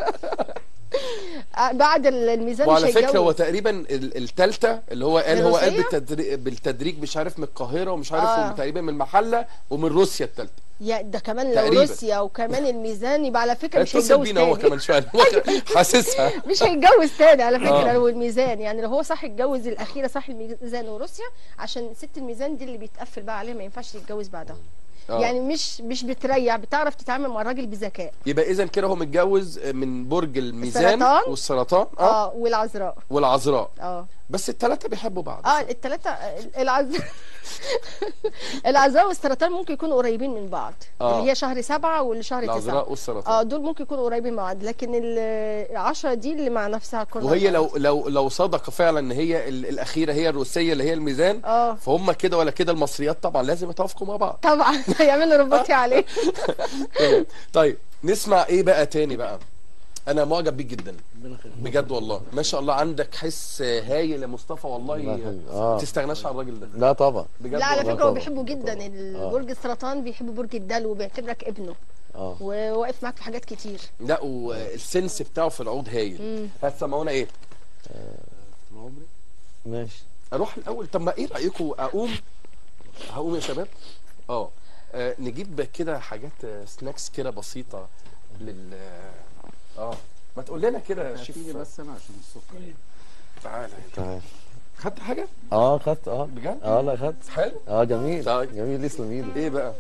آه، بعد ال- الميزان وعلى مش فكره هو هيتجوز. تقريبا ال- التالتة اللي هو قال هو قال الروسية؟ بالتدريج, بالتدريج مش عارف من القاهره ومش عارف آه. آه. تقريبا من المحله ومن روسيا التالتة. يا ده كمان لو تقريبا. روسيا وكمان الميزان يبقى على فكرة مش هيتصل هيتجوز بينا هو تاني. كمان شويه هو حاسسها. مش هيتجوز تاني على فكرة آه. لو الميزان، يعني لو هو صح يتجوز الأخيرة صح الميزان وروسيا، عشان ست الميزان دي اللي بيتقفل بقى عليها ما ينفعش يتجوز بعدها. آه. يعني مش مش بتريح، بتعرف تتعامل مع الراجل بذكاء. يبقى اذا كده هو متجوز من برج الميزان السرطان. والسرطان اه, اه والعذراء. والعذراء، اه بس الثلاثه بيحبوا بعض. اه الثلاثة العذراء. العذراء والسرطان ممكن يكونوا قريبين من بعض. آه. اللي هي شهر سبعة واللي شهر تسعة. العذراء والسرطان. اه دول ممكن يكونوا قريبين من بعض، لكن العشرة دي اللي مع نفسها كلها. وهي لو لو لو صدق فعلا ان هي ال- الاخيره هي الروسيه اللي هي الميزان، اه فهم كده ولا كده المصريات طبعا لازم يتوافقوا مع بعض. طبعا هيعملوا رباطي عليه. تمام. طيب نسمع ايه بقى تاني بقى؟ انا معجب بيك جدا ربنا يخليك. بجد والله، ما شاء الله عندك حس هايل يا مصطفى والله، الله يخليك. ما آه. تستغناش عن الراجل ده لا طبعا. بجد لا على والله. فكرة هو طبعا. بيحبه جدا. البرج السرطان بيحب برج الدلو وبيعتبرك ابنه، اه وواقف معاك في حاجات كتير. لا والسنس بتاعه في العود هايل. مم. هتسمعونا ايه؟ عمري ماشي. اروح الاول. طب ما ايه رايكم اقوم هقوم يا شباب؟ اه آه، نجيب كده حاجات آه، سناكس كده بسيطه لل اه ما تقول لنا كده يا شيف. هتيجي بس انا عشان السكر. تعالى تعال. خدت حاجه اه خدت اه بجد؟ اه لا خدت. حلو. اه جميل. طيب. جميل يسلم ايده. ايه بقى؟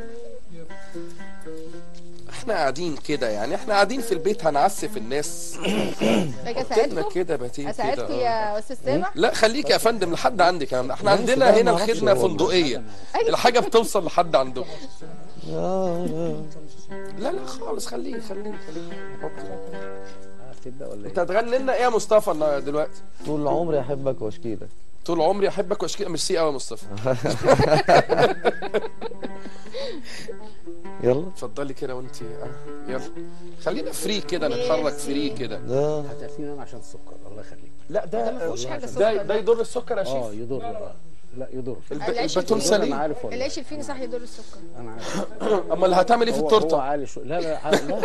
احنا قاعدين كده يعني احنا قاعدين في البيت هنعسف الناس. باجي حط لنا اساعدكم كده باتين كده. اساعدكم آه. يا استاذ سامح. لا خليك يا فندم لحد عندك يا عم. احنا ماشي عندنا بقى، هنا ما أعرفش الخدمه والله. فندقيه، الحاجه بتوصل لحد عندكم. آه لا. لا لا خالص، خليه خليه خليه حط. هتبدا ولا انت ايه؟ هتغني لنا ايه يا مصطفى النا- دلوقتي؟ طول عمري احبك واشكيلك. طول عمري احبك واشكي. ميرسي قوي يا مصطفى. يلا اتفضلي كده وانت اه يلا خلينا فري كده، نتحرك فري كده. ده هتعرفيني انا عشان السكر، الله يخليك. لا ده ما ده فيهوش حاجه ده سكر. ده يضر السكر يا اه شيف؟ يضر. لا لا يضر. الب- العيش الباتون الفينو. انا سليم. عارف والله. العيش الفيني صح يضر السكر. انا عارف. امال هتعمل ايه في هو هو التورته؟ عالي شو. لا لا لا, لا.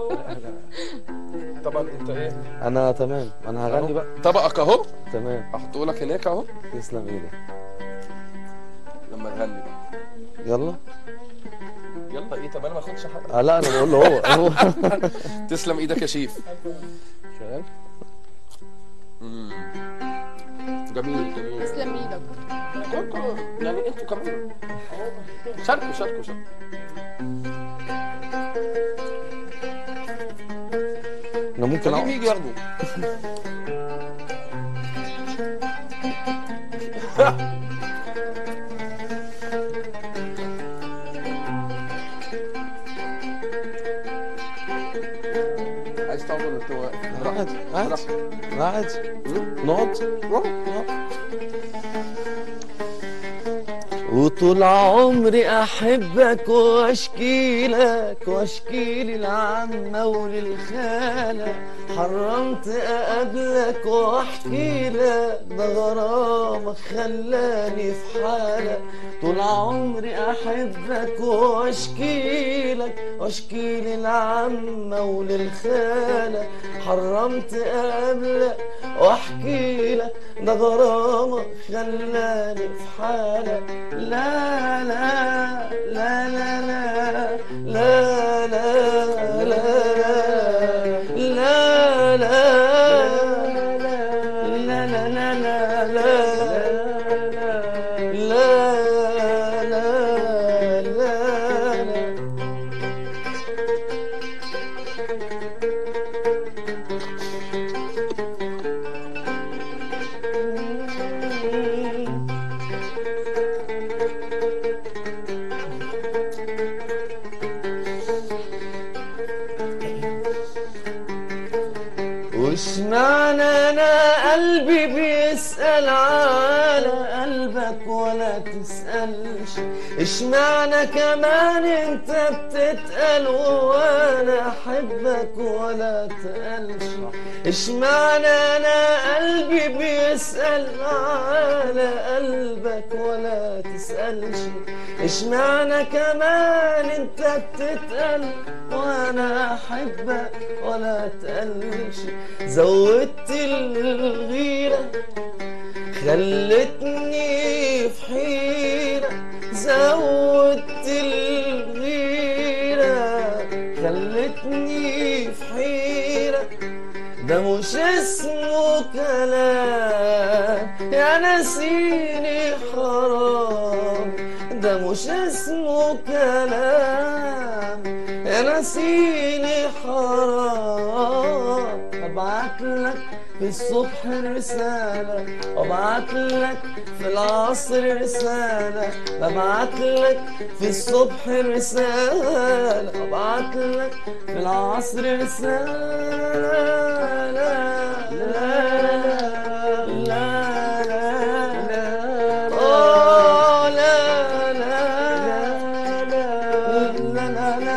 طبعا انت ايه؟ انا تمام، انا هغني بقى. طبقك اهو، تمام، احطه لك هناك اهو تسلم ايدك. لما تغني بقى. يلا. يلا ايه؟ طب انا ما اخدش حاجه. آه لا انا بقول له هو هو تسلم ايدك يا شيف. شغال. مم. جميل جميل. تسلم ايدك. كلكم يعني انتوا كمان شاركوا شاركوا شاركوا. انا ممكن خليهم أقعد. يجي ياخدوا. عايز تقعد ولا انت واقف؟ عادي عادي عادي نقعد نقعد. وطول عمري احبك واشكي لك واشكي للعمه وللخاله، حرمت اقابلك واحكي لك، ده غرامك خلاني في حاله. طول عمري احبك واشكي لك واشكي للعمه وللخاله، حرمت اقابلك واحكي لك، ده غرامك خلاني في حاله. لا لا لا لا لا لا لا لا لا لا لا لا وش معنى انا قلبي بيسأل على قلبك ولا تسألش؟ ايش معنى كمان انت بتتقل وانا احبك ولا تقلش؟ ايش معنى انا قلبي بيسأل على قلبك ولا تسألش؟ ايش معنى كمان انت بتتقل وانا احبك ولا تقلش؟ زودت الغيرة خلتني في حيرة، زودت الغيرة خلتني في حيرة، ده مش اسمه كلام يا نسيني حرام، ده مش اسمه كلام يا نسيني حرام. ابعت لك في الصبح رسالة وابعت لك في العصر رسالة، ببعت لك في الصبح رسالة وابعت لك في العصر رسالة. لا لا لا لا آه لا لا لا لا لا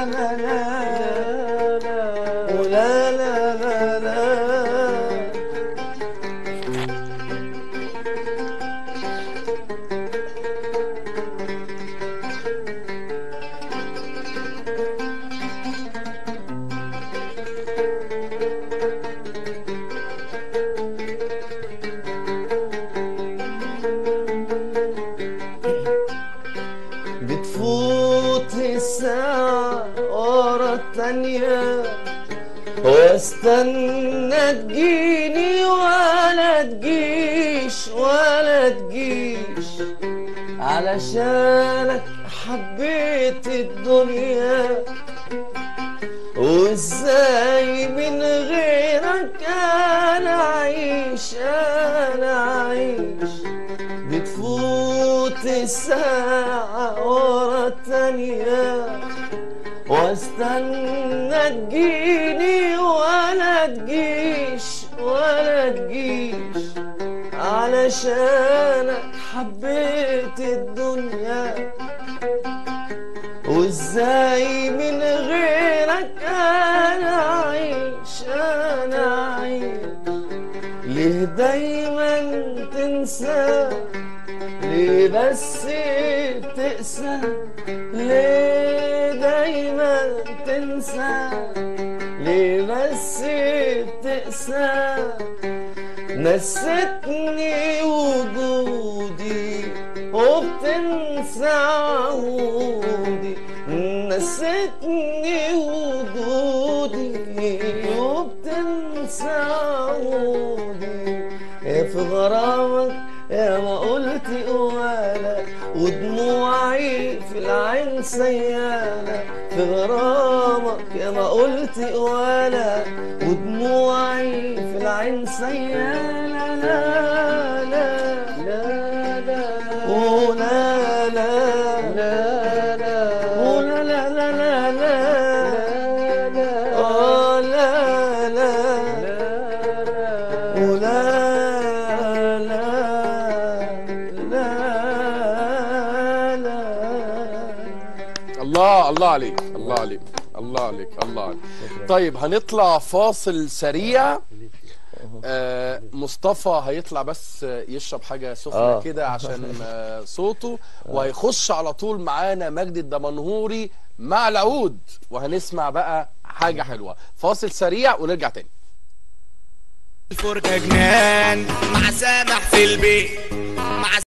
لا لا لا لا. بتفوت الساعة ورا التانية واستنى تجيني ولا تجيش ولا تجيش، علشانك حبيت الدنيا وازاي من غيرك انا اعيش انا اعيش. بتفوت الساعة ورا التانية واستنى تجيني ولا تجيش ولا تجيش، علشانك حبيت الدنيا وازاي من غيرك انا عايش انا عايش. ليه دايما تنسى؟ ليه بس بتقسى؟ ليه دايما تنسى؟ ليه بس بتقسى؟ نستني وجودي وبتنسى عودي. نستني وجودي وبتنسى عودي. في غرامك يا ما قلت قوالة ودموعي في العين سيالة. في غرامك يا ما قلت قوالة ودموعي في العين سيالة. لا لا لا لا ولا لا لا لا ولا لا لا لا لا لا آه لا لا ولا الله الله عليك الله عليك الله عليك الله عليك. طيب هنطلع فاصل سريع. آه مصطفى هيطلع بس يشرب حاجة سخنة آه. كده عشان آه صوته، وهيخش على طول معانا مجدي الدمنهوري مع العود، وهنسمع بقى حاجة حلوة. فاصل سريع ونرجع تاني. الفرجة جنان مع سامح في البيت،